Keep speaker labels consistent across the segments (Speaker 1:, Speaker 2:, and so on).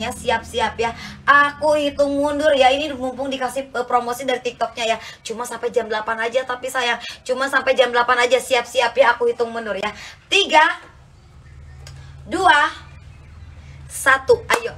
Speaker 1: sayangnya, siap-siap ya. Aku hitung mundur ya, ini mumpung dikasih promosi dari TikToknya ya. Cuma sampai jam 8 aja tapi sayang, cuma sampai jam 8 aja, siap-siap ya, aku hitung mundur ya. 3, 2, 1, ayo.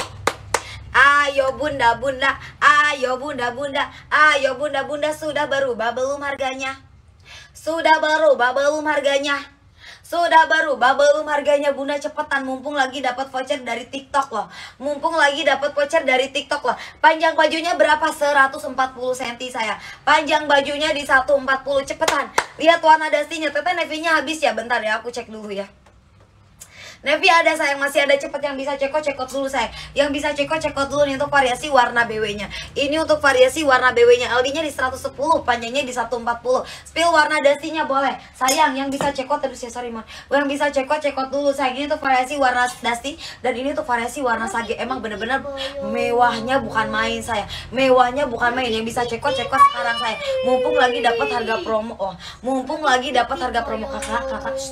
Speaker 1: Ayo bunda-bunda, ayo bunda-bunda, ayo bunda-bunda, sudah berubah belum harganya? Sudah berubah belum harganya? Sudah berubah belum harganya bunda? Cepetan, mumpung lagi dapat voucher dari TikTok loh. Mumpung lagi dapat voucher dari TikTok loh. Panjang bajunya berapa? 140 cm saya. Panjang bajunya di 140. Cepetan. Lihat warna dastinya. Teteh Nevinya habis ya. Bentar ya, aku cek dulu ya. Nevi ada sayang, masih ada, cepet yang bisa cekot dulu sayang. Yang bisa cekot dulu nih untuk variasi warna BW-nya. Ini untuk variasi warna BW-nya. LD-nya di 110, panjangnya di 140. Spill warna dastinya boleh. Sayang, yang bisa cekot terus ya, sorry man. Yang bisa cekot dulu sayang. Ini untuk variasi warna dasti dan ini untuk variasi warna sage. Emang bener-bener mewahnya bukan main sayang. Mewahnya bukan main. Yang bisa cekot sekarang sayang. Mumpung lagi dapat harga promo. Oh, mumpung lagi dapat harga promo. Kakak,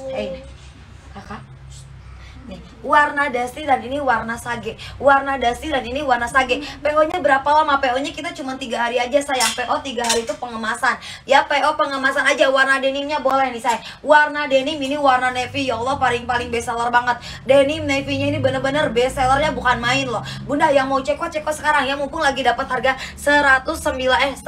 Speaker 1: kakak. Nih, warna dasti dan ini warna sage. Warna dasti dan ini warna sage. PO-nya berapa lama? PO-nya kita cuma 3 hari aja sayang. PO 3 hari itu pengemasan. Ya, PO pengemasan aja. Warna denimnya boleh nih sayang. Warna denim ini warna navy. Ya Allah, paling best seller banget. Denim navy-nya ini bener-bener best sellernya bukan main loh. Bunda yang mau cekot sekarang ya, mumpung lagi dapat harga 180.000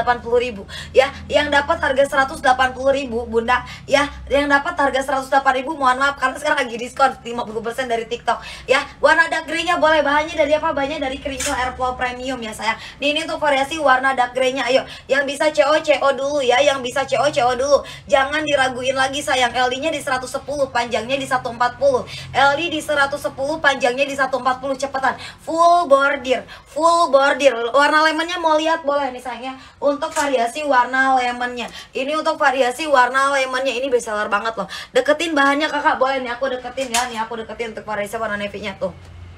Speaker 1: ya. Yang dapat harga 180.000 bunda ya. Yang dapat harga 108.000, mohon maaf karena sekarang lagi diskon 50% dari TikTok ya. Warna dark grey-nya boleh. Bahannya dari apa? Bahannya dari Crinkle Airflow Premium ya sayang. Ini untuk variasi warna dark grey-nya. Ayo, yang bisa CO dulu ya. Yang bisa CO dulu. Jangan diraguin lagi sayang. LD-nya di 110, panjangnya di 140. LD di 110, panjangnya di 140. Cepetan. Full bordir. Full bordir. Warna lemonnya mau lihat boleh nih sayang ya. Untuk variasi warna lemonnya. Ini untuk variasi warna lemonnya. Ini best seller banget loh. Deketin bahannya kakak, boleh nih aku deketin ya. Nih aku deketin untuk variasi warna navy-nya tuh.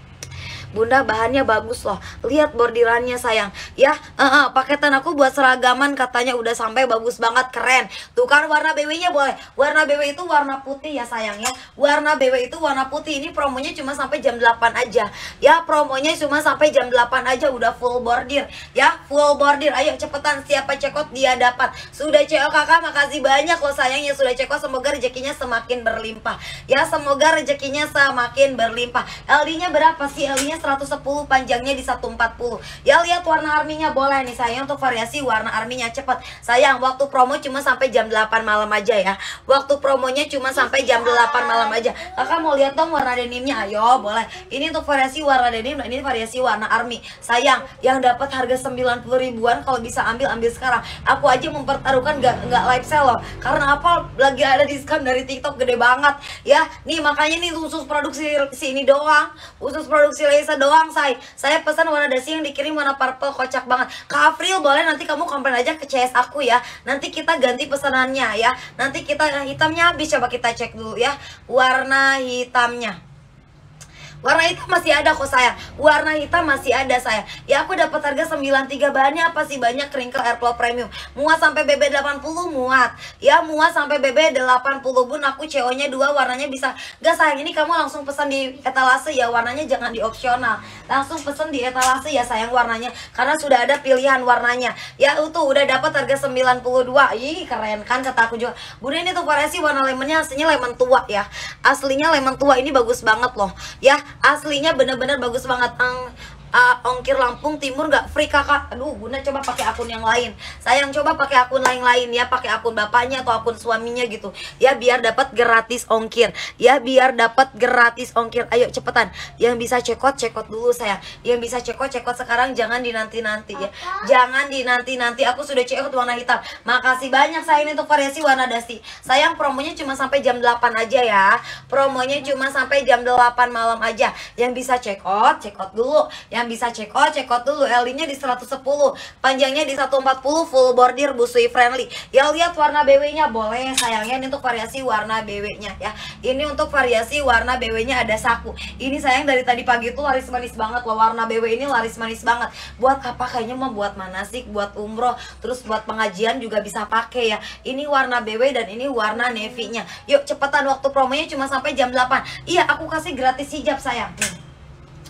Speaker 1: Bunda bahannya bagus loh. Lihat bordirannya sayang. Ya, paketan aku buat seragaman katanya udah sampai, bagus banget, keren. Tuh kan warna BW-nya boleh. Warna BW itu warna putih ya sayang ya. Warna BW itu warna putih. Ini promonya cuma sampai jam 8 aja. Ya, promonya cuma sampai jam 8 aja udah full bordir. Ya, full bordir. Ayo cepetan, siapa cekot dia dapat. Sudah CO kakak, makasih banyak loh sayang yang sudah cekot. Semoga rezekinya semakin berlimpah. Ya, semoga rezekinya semakin berlimpah. LD-nya berapa sih? LD-nya 110, panjangnya di 140. Ya, lihat warna arminya boleh nih sayang. Untuk variasi warna arminya cepet sayang. Waktu promo cuma sampai jam 8 malam aja ya. Waktu promonya cuma sampai jam 8 malam aja. Kakak mau lihat dong warna denimnya? Ayo boleh. Ini untuk variasi warna denim dan ini variasi warna army. Sayang, yang dapat harga 90 ribuan kalau bisa ambil sekarang. Aku aja mempertaruhkan nggak live sale loh. Karena apa? Lagi ada diskon dari TikTok gede banget ya. Nih makanya nih khusus produksi ini doang. Khusus produksi Lisa doang saya pesan warna dasi yang dikirim warna purple, kocak banget. Kak April boleh nanti kamu komplain aja ke CS aku ya. Nanti kita ganti pesanannya ya. Nanti kita hitamnya habis, coba kita cek dulu ya. Warna hitamnya. Warna hitam masih ada kok sayang. Warna hitam masih ada sayang. Ya aku dapat harga 93. Bahannya apa sih? Banyak Crinkle Airflow Premium. Muat sampai BB 80 muat. Ya muat sampai BB 80 bun. Aku CO-nya 2, warnanya bisa. Gak sayang, ini kamu langsung pesan di etalase ya. Warnanya jangan di opsional. Langsung pesan di etalase ya sayang warnanya. Karena sudah ada pilihan warnanya. Ya itu udah dapat harga 92. Ih keren kan kata aku juga. Bunda ini tuh variasi warna lemonnya aslinya lemon tua ya. Aslinya lemon tua, ini bagus banget loh. Ya aslinya bener-bener bagus banget. Ongkir Lampung Timur nggak free kakak. Aduh bunda coba pakai akun yang lain sayang, coba pakai akun lain ya, pakai akun bapaknya atau akun suaminya gitu ya, biar dapat gratis ongkir ya, biar dapat gratis ongkir. Ayo cepetan, yang bisa cekot dulu sayang. Yang bisa cekot sekarang, jangan dinanti-nanti ya. Jangan dinanti-nanti. Aku sudah cekot warna hitam. Makasih banyak sayang untuk variasi warna dasi sayang. Promonya cuma sampai jam 8 aja ya. Promonya cuma sampai jam 8 malam aja. Yang bisa cekot dulu. Yang bisa cekot dulu. LD-nya di 110, panjangnya di 140, full bordir, busui friendly. Ya lihat warna BW-nya boleh sayangnya. Ini untuk variasi warna BW-nya ya. Ini untuk variasi warna BW-nya ada saku. Ini sayang dari tadi pagi tuh laris manis banget loh. Warna BW ini laris manis banget. Buat apa? Kayaknya mau buat manasik, buat umroh, terus buat pengajian juga bisa pakai ya. Ini warna BW dan ini warna navy-nya. Yuk cepetan, waktu promonya cuma sampai jam 8. Iya, aku kasih gratis hijab sayang.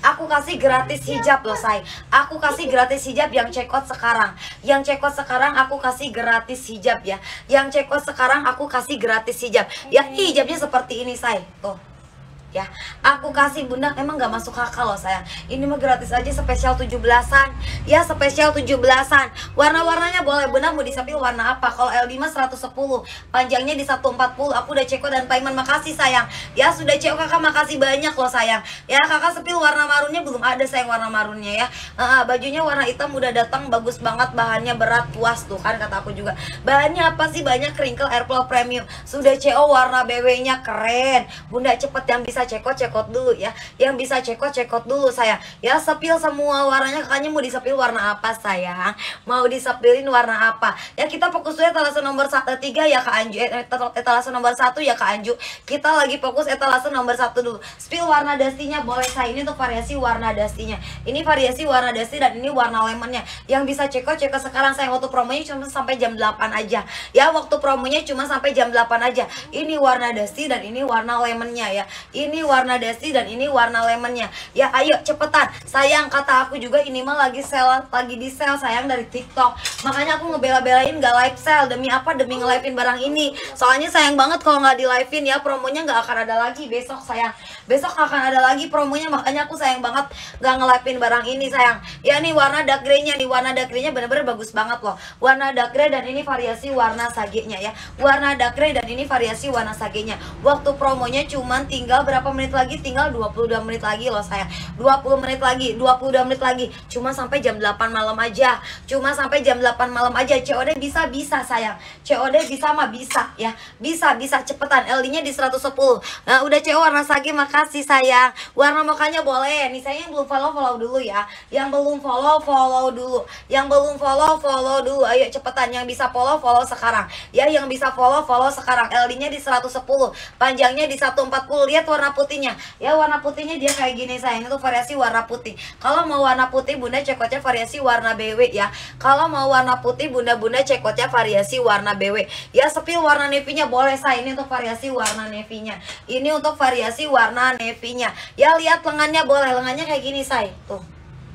Speaker 1: Aku kasih gratis hijab loh say. Aku kasih gratis hijab yang cekot sekarang. Yang cekot sekarang aku kasih gratis hijab ya. Yang cekot sekarang aku kasih gratis hijab. Ya hijabnya seperti ini say. Tuh. Ya, aku kasih bunda, emang gak masuk akal loh sayang. Ini mah gratis aja, spesial 17-an. Ya, spesial 17-an. Warna-warnanya boleh, bunda mau disepil warna apa? Kalau L5 110, panjangnya di 140. Aku udah ceko dan Paiman, makasih sayang. Ya, sudah ceko kakak, makasih banyak loh sayang. Ya, kakak sepil warna marunnya belum ada sayang, warna marunnya ya. Bajunya warna hitam udah datang, bagus banget, bahannya berat, puas tuh kan kata aku juga. Bahannya apa sih? Banyak crinkle airflow premium. Sudah CO warna BW-nya keren. Bunda cepet yang bisa cekot dulu ya. Yang bisa cekot dulu sayang. Ya sepil semua warnanya, kakaknya mau disepil warna apa sayang? Mau disepilin warna apa? Ya kita fokus dulu etalase nomor 3 ya Kak Anju. Etalase nomor 1 ya Kak Anju. Kita lagi fokus etalase nomor 1 dulu. Spill warna dastinya boleh saya. Ini untuk variasi warna dastinya. Ini variasi warna dasti dan ini warna lemonnya. Yang bisa cekot sekarang sayang. Waktu promonya cuma sampai jam 8 aja. Ya waktu promonya cuma sampai jam 8 aja. Ini warna dasti dan ini warna lemonnya ya. Ini warna dasti dan ini warna lemonnya. Ya ayo cepetan. Sayang kata aku juga ini mah lagi sale, lagi di sale sayang dari TikTok. Makanya aku ngebela-belain gak live sale. Demi apa? Demi nge-livein barang ini. Soalnya sayang banget kalau nggak di livein ya, promonya nggak akan ada lagi besok sayang. Besok akan ada lagi promonya, makanya aku sayang banget nggak nge-livein barang ini sayang. Ya nih warna dark grey-nya, nih warna dark grey-nya bener-bener bagus banget loh. Warna dark grey dan ini variasi warna sage-nya ya. Warna dark grey dan ini variasi warna sage-nya. Waktu promonya cuman tinggal berapa menit lagi? Tinggal 22 menit lagi loh sayang. 20 menit lagi, 22 menit lagi. Cuma sampai jam 8 malam aja. Cuma sampai jam 8 malam aja. COD bisa sayang. COD bisa mah bisa ya. Bisa cepetan. LD-nya di 110. Nah, udah CO warna sage, makasih sayang. Warna mukanya boleh. Nih saya yang belum follow dulu ya. Yang belum follow dulu. Yang belum follow dulu. Ayo cepetan, yang bisa follow sekarang. Ya, yang bisa follow sekarang. LD-nya di 110. Panjangnya di 140. Lihat warna putihnya. Ya, warna putihnya dia kayak gini sayang. Itu variasi warna putih. Kalau mau warna putih, bunda cekotnya variasi warna BW ya. Kalau mau warna putih, bunda cekotnya variasi warna BW. Ya, sepil warna navy-nya boleh sayang. Ini untuk variasi warna navy-nya. Ini untuk variasi warna navy-nya. Ya, lihat lengannya boleh. Lengannya kayak gini say. Tuh.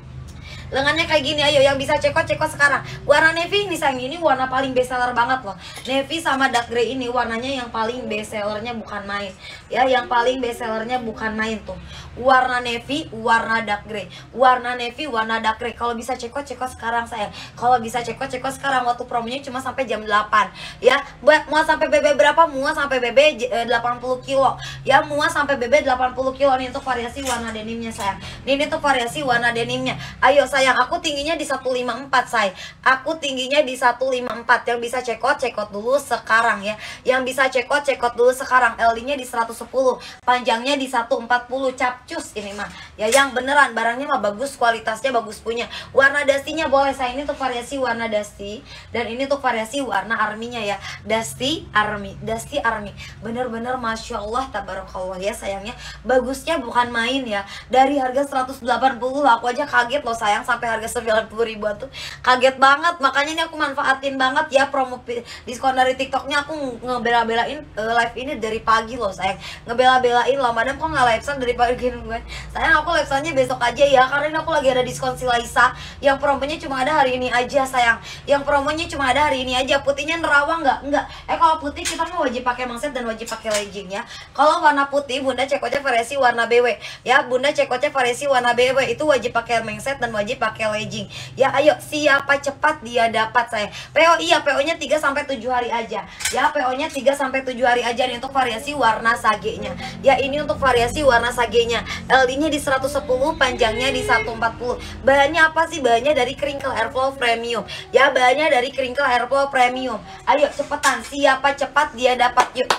Speaker 1: Lengannya kayak gini, ayo yang bisa cekot sekarang. Warna navy ini sayang, ini warna paling best seller banget loh. Navy sama dark grey ini warnanya yang paling best sellernya bukan main. Ya, yang paling best sellernya bukan main tuh. Warna navy, warna dark grey. Warna navy, warna dark grey. Kalau bisa cekot sekarang sayang. Kalau bisa cekot sekarang, waktu promonya cuma sampai jam 8. Ya, mau sampai BB berapa? Muat sampai BB 80 kilo. Ya, muat sampai BB 80 kilo. Ini untuk variasi warna denimnya sayang. Ini untuk variasi warna denimnya. Ayo sayang, aku tingginya di 154 say. Aku tingginya di 154. Yang bisa cekot dulu sekarang ya. Yang bisa cekot dulu sekarang. LD-nya di 110. Panjangnya di 140. Capcus ini mah. Ya yang beneran, barangnya mah bagus, kualitasnya bagus punya. Warna dastinya boleh say. Ini untuk variasi warna dasti dan ini untuk variasi warna arminya ya. Dasti army. Bener-bener masya Allah tabarakallah ya sayangnya. Bagusnya bukan main ya. Dari harga 180 aku aja kaget loh sayang, sampai harga 90 ribuan tuh kaget banget. Makanya ini aku manfaatin banget ya promo diskon dari TikToknya. Aku ngebela-belain live ini dari pagi loh sayang. Ngebela-belain loh, madam kok nggak live sale dari pagi gini gue. Sayang aku live sale-nya besok aja ya, karena ini aku lagi ada diskon si Laisa. Yang promonya cuma ada hari ini aja sayang. Yang promonya cuma ada hari ini aja. Putihnya nerawang nggak? Kalau putih kita mau wajib pakai mangset dan wajib pakai legging ya. Kalau warna putih bunda cekotnya variasi warna BW ya. Bunda cekotnya variasi warna BW itu wajib pakai mangset dan wajib pakai legging. Ya ayo, siapa cepat dia dapat saya. PO iya, PO-nya 3 sampai 7 hari aja. Ya, PO-nya 3 sampai 7 hari aja. Ini untuk variasi warna sage-nya. Ya, ini untuk variasi warna sage-nya. LD-nya di 110, panjangnya di 140. Bahannya apa sih? Bahannya dari crinkle airflow premium. Ya, bahannya dari crinkle airflow premium. Ayo cepetan, siapa cepat dia dapat. Yuk.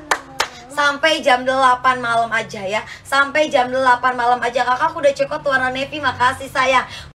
Speaker 1: Sampai jam 8 malam aja ya. Sampai jam 8 malam aja. Kakak udah cekot warna navy, makasih sayang.